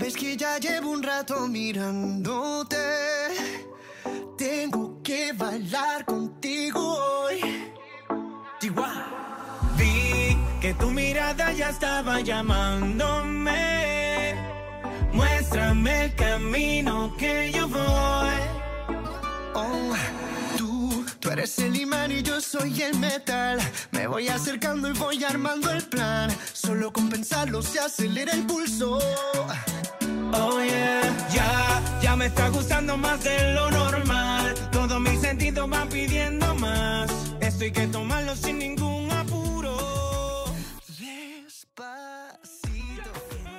sabes que ya llevo un rato mirándote. Tengo que bailar contigo hoy. Chihuahua. Vi que tu mirada ya estaba llamándome. Muéstrame el camino que yo voy. Oh, tú eres el imán y yo soy el metal. Me voy acercando y voy armando el plan. Solo con pensarlo se acelera el pulso. Oh yeah, ya me está gustando más de lo normal. Todos mis sentidos van pidiendo más. Esto hay que tomarlo sin ningún apuro. Despacito.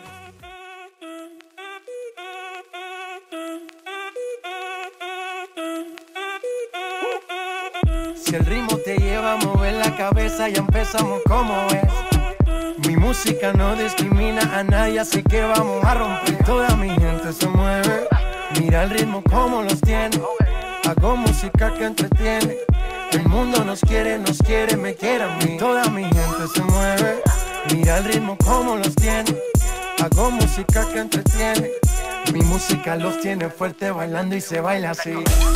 Si el ritmo te lleva a mover la cabeza, ya empezamos como es. Mi música no discrimina a nadie, así que vamos a romper. Toda mi gente se mueve. Mira el ritmo como los tiene. Hago música que entretiene. El mundo nos quiere, me quiere a mí. Toda mi gente se mueve. Mira el ritmo como los tiene. Hago música que entretiene. Mi música los tiene fuerte bailando y se baila así.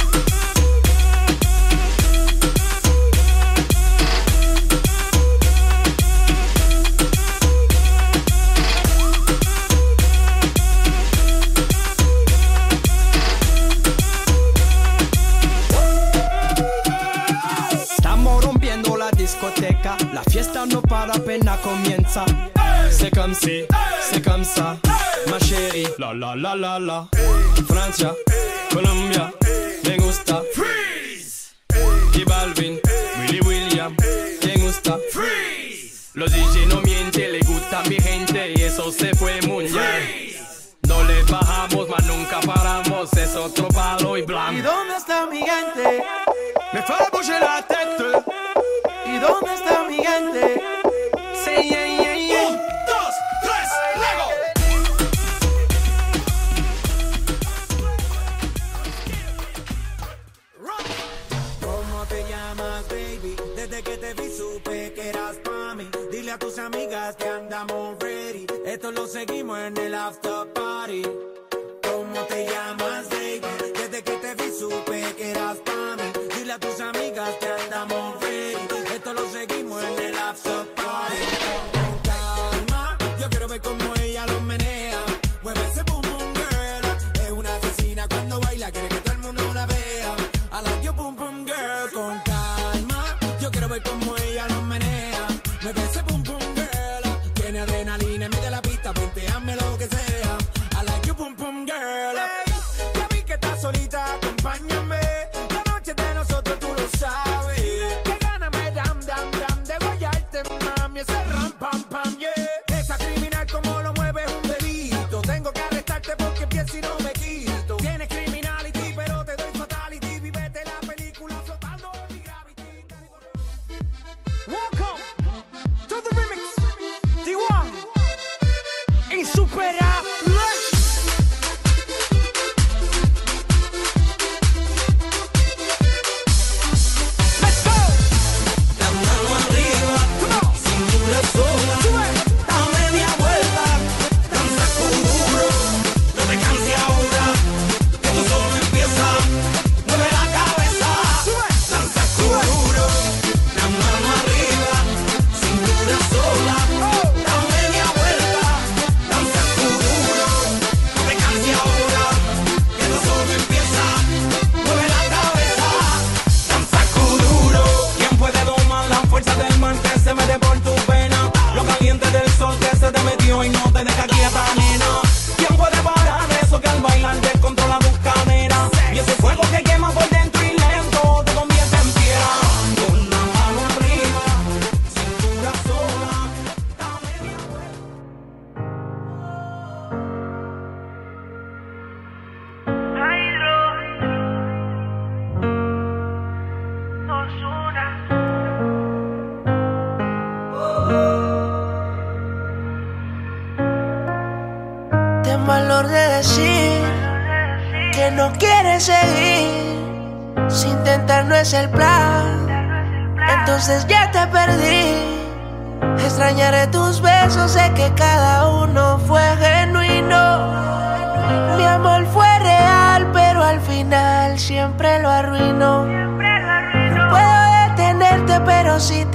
La fiesta no para, apenas comienza. C'est comme si, c'est comme ça, ma chérie. La la la la la. Francia, Colombia, me gusta. Freeze. Y Balvin, Willy William, me gusta. Freeze. Los DJ no mienten, le gusta a mi gente y eso se fue muy bien. No le bajamos, mas nunca paramos, es otro palo y blanco. ¿Y dónde está mi gente? Me fue a bouger la tête. ¿Y dónde está mi gente? Sí, yeah, yeah, yeah. 1, 2, 3, luego. ¿Cómo te llamas, baby? Desde que te vi supe que eras pa' mí. Dile a tus amigas que andamos ready. Esto lo seguimos en el after party. ¿Cómo te llamas, baby? Desde que te vi supe que eras pa' mí. Dile a tus amigas que andamos ready. Esto lo seguimos en el after party. Con calma, yo quiero ver cómo ella lo menea. Mueve ese boom boom girl. Es una asesina cuando baila, quiere que todo el mundo la vea. I like your boom boom girl. Con calma, yo quiero ver cómo ella lo menea. Mueve ese boom boom girl. Tiene adrenalina en medio de la pista, ponteame lo que sea. I like your boom boom girl. Hey, ya vi que estás solita, acompáñame. La noche de nosotros tú lo sabes. Ese ram pam pam, yeah. Esa criminal como lo mueve es un delito. Tengo que arrestarte porque pienso y no me quito. Tienes criminality pero te doy fatality. Vivete la película flotando en mi gravity. Welcome to the remix. D1 Insuperable. Let's go. La mano arriba. Sola, da media vuelta, danza con duro, no te canses ahora, que tú solo empieza, mueve la cabeza, danza con duro, la mano arriba, cintura sola, da media vuelta, danza con duro, no te canses ahora, que tú solo empieza, mueve la cabeza, danza con duro. ¿Quién puede domar la fuerza del mar que se mete por tu pena? Lo caliente del sol que se te metió y no te deja quieta, nena. ¿Quién puede parar eso que al bailar descontrola tus caderas? Y ese fuego que quema por dentro y lento te convierte en piedra. Con la mano arriba, cintura sola, dame mi Ten valor de decir que no quieres seguir. Si intentar no es el plan, entonces ya te perdí. Extrañaré tus besos, sé que cada uno fue genuino. genuino. Mi amor fue real, pero al final siempre lo arruinó. No puedo detenerte, pero si